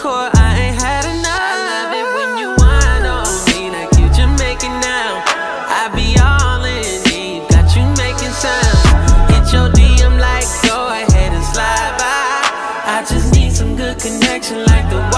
core, I ain't had enough. I love it when you whine on me like you Jamaican now. I be all in deep, got you making sounds. Hit your DM like go ahead and slide by. I just need some good connection like the